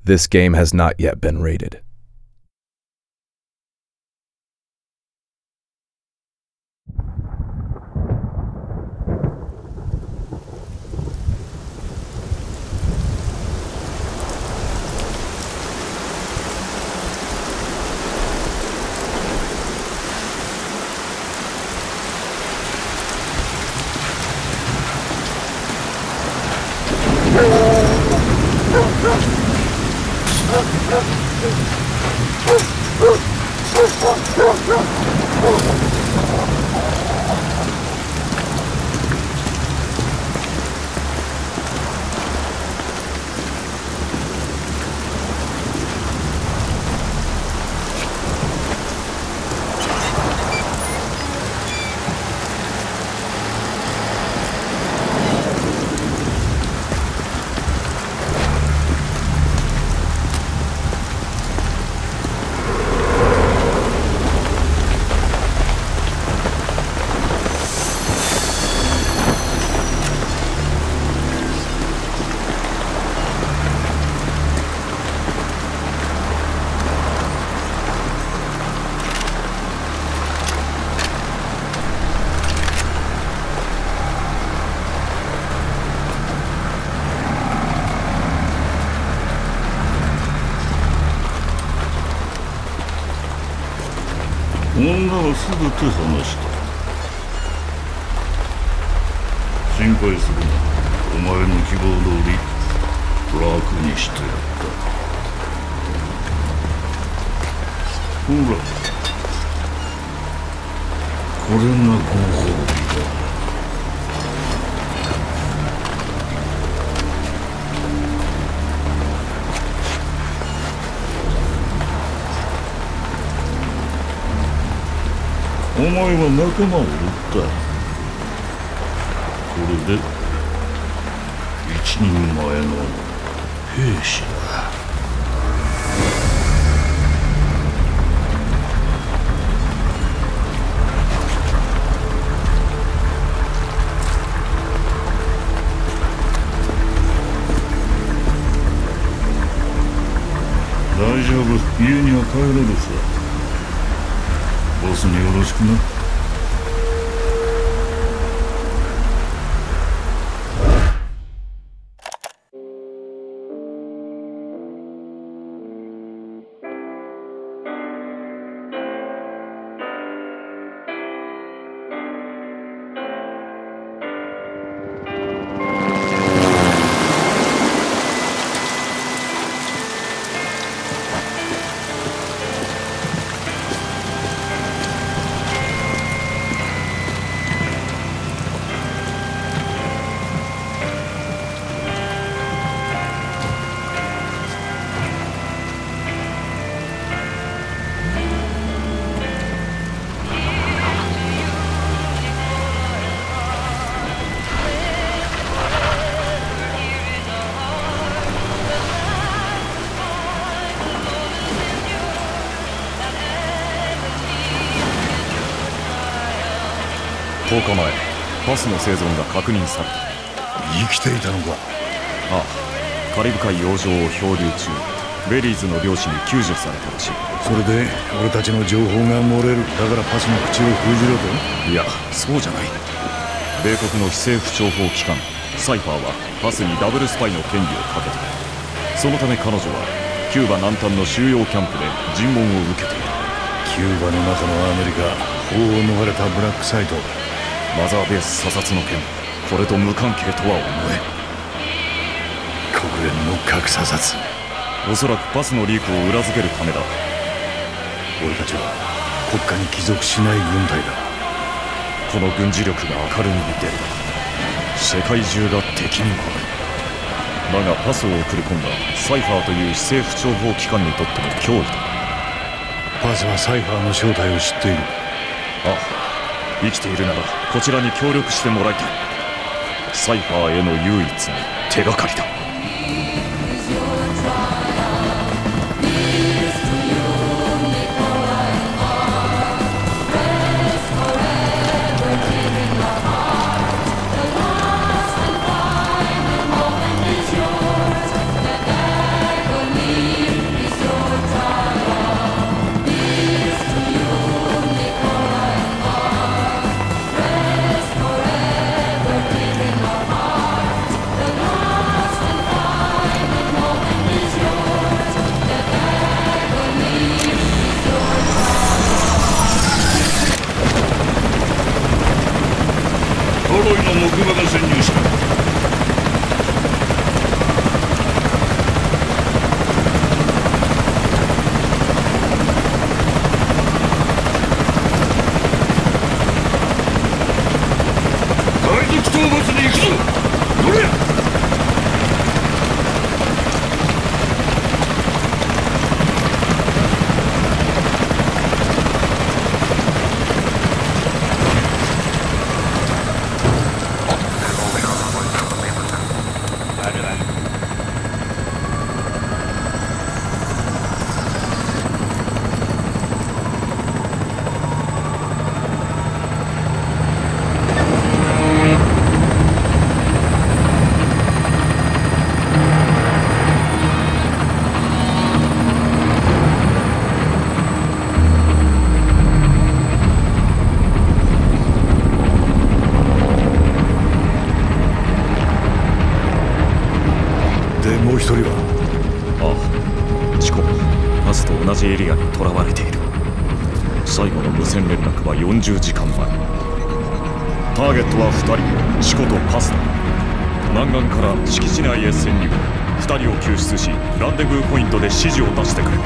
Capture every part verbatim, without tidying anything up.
This game has not yet been rated. 女はすべて話した。心配するな。お前の希望通り楽にしてやった。ほら、これがご褒美だ。お前は仲間を撃った。これで一人前の兵士だ。大丈夫、家には帰れるさ。ボスによろしくな。 とおかまえ、パスの生存が確認された。 生きていたのか。 ああ、カリブ海洋上を漂流中、ベリーズの漁師に救助されたらしい。 それで俺たちの情報が漏れる。だからパスの口を封じろと。 いや、そうじゃない。米国の非政府諜報機関サイファーはパスにダブルスパイの権利をかけた。そのため彼女はキューバ南端の収容キャンプで尋問を受けている。 キューバの中のアメリカ、法を逃れたブラックサイト、 マザーベース査察の件、これと無関係とは思えん。 国連の核査察、 おそらくパスのリークを裏付けるためだ。 俺たちは国家に帰属しない軍隊だ。 この軍事力が明るみに出れば世界中が敵に回る。だがパスを送り込んだサイファーという非政府諜報機関にとっても脅威だ。 パスはサイファーの正体を知っている。 ああ、生きているならこちらに協力してもらいたい。サイファーへの唯一の手がかりだ。 もう一人は？ ああ、チコもパスと同じエリアに囚われている。最後の無線連絡はよんじゅうじかんまえ。ターゲットはふたり、チコとパスだ。南岸から敷地内へ潜入。ふたりを救出し、ランデブーポイントで指示を出してくれ。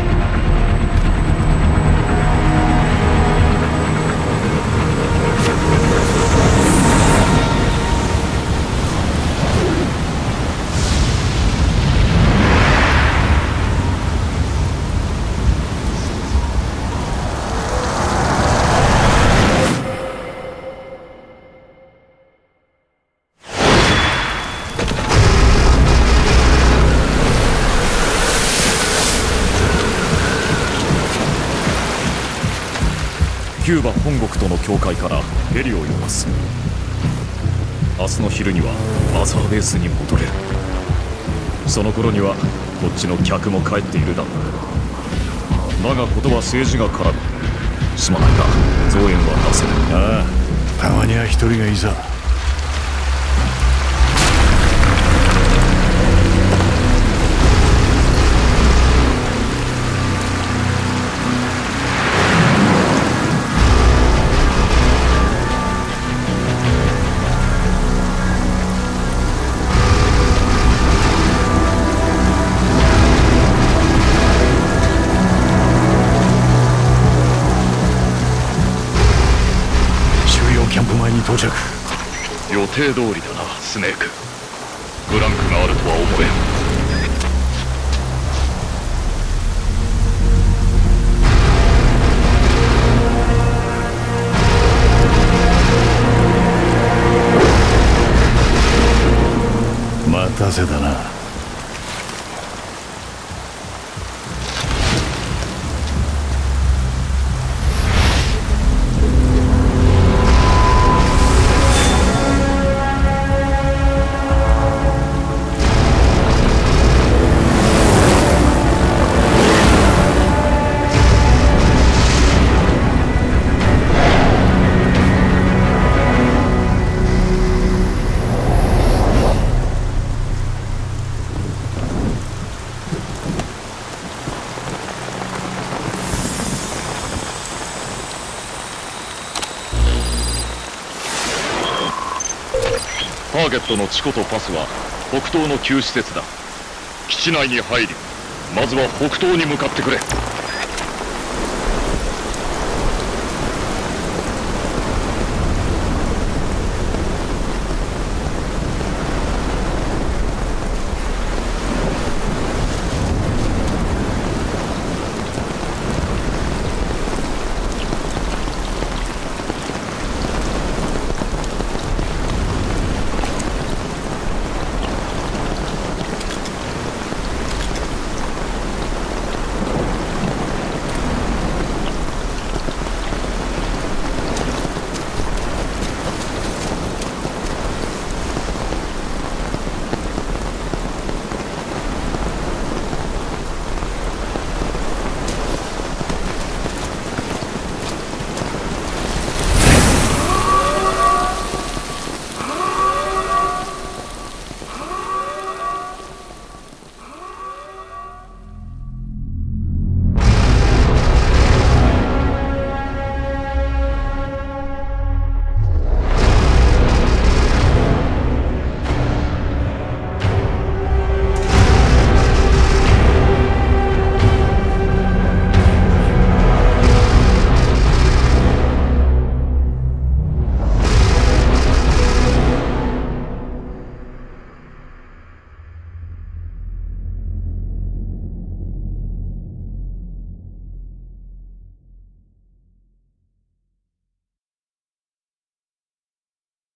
キューバ本国との境界からヘリを呼ばす。明日の昼にはマザーベースに戻れる。その頃にはこっちの客も帰っているだろう。だがことは政治が絡む。すまないが増援は出せない。 ああ、たまには一人がいいさ。キャンプ前に到着。 予定通りだな、スネーク。ブランクがあるとは思えん。待たせたな。 ターゲットのチコとパスは北東の旧施設だ。基地内に入り、まずは北東に向かってくれ。